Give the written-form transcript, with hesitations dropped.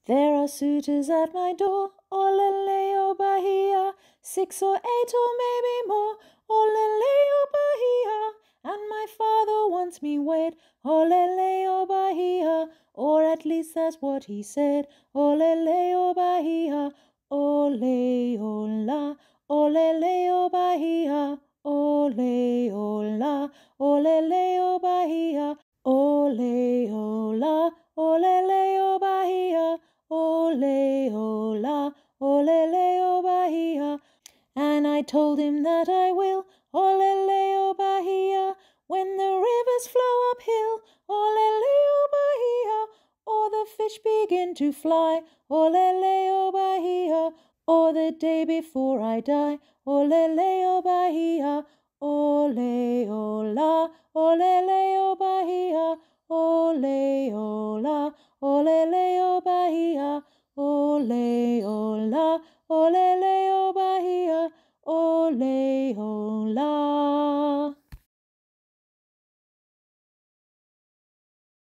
There are suitors at my door, oleleo bahia, 6 or 8 or maybe more, oleleo bahia. And my father wants me wed, oleleo bahia, or at least that's what he said, oleleo bahia, ole ola, oleleo bahia, ole ola, oleleo bahia, ole ola, oleleo bahia. Ole, ola, oleleo bahia. And I told him that I will, oleleo bahia, when the rivers flow uphill, oleleo bahia, or the fish begin to fly, oleleo bahia, or the day before I die, oleleo bahia, ole, ola, oleleo bahia, ole, ola, oleleo bahia, ole, ola, oleleo bahia, ole, ola.